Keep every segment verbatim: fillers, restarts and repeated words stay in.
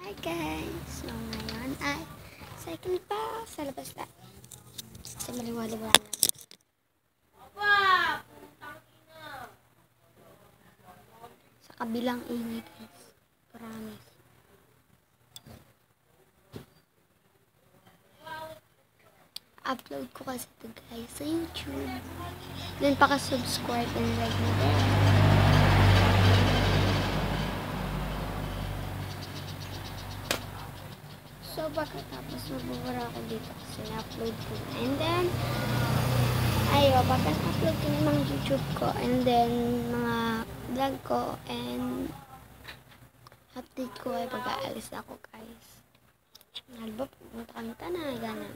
Hi guys! So ngayon ay second pa sa labas na. Sa maliwaliwanag. Sa kabilang ingay guys. Promise. Upload ko kasi ito guys sa YouTube. Then paka-subscribe and like mo there. So, pagkatapos magbubura ako dito kasi na-upload ko na. And then, ayo, pagka-upload ko ng mga YouTube ko and then, mga vlog ko and update ko ay pag-aalis ako guys. Halba, pumunta kami tanay, gana.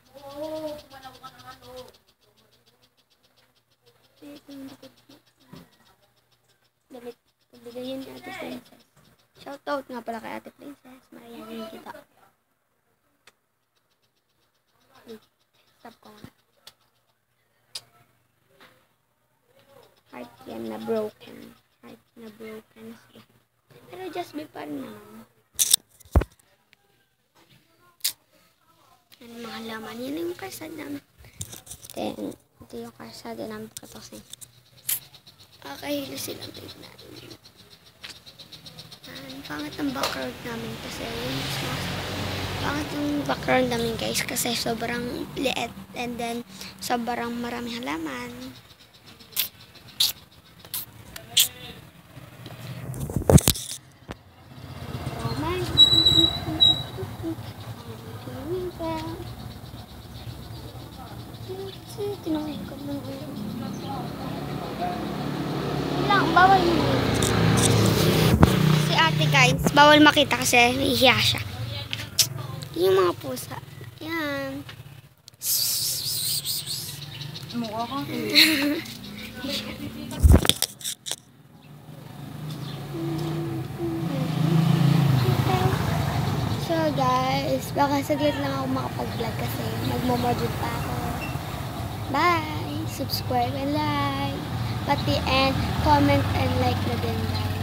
Dalit, pabigayin ni Ate Princess. Shoutout nga pala kay Ate Princess. Mariyanin kita. Stop ko nga. Heart yan na broken. Heart na broken siya. Pero just be pa rin naman. Ano mga laman. Yan yung karsada namin. Then, ito yung karsada namin pagkatapos eh. Kakahilo silang tignan. Yan. Pangit ang background namin kasi yung mas pangit yung background namin guys kasi sobrang liit and then sobrang marami halaman. Oh my lang, bawal mo. Si ate guys, bawal makita kasi nahihiya siya. Yung mga pusa. Yan. Mukha ko. So guys, baka saglit lang ako makapag-vlog kasi nagmo-module pa ako. Bye! Subscribe and like. Pati and comment and like na din guys.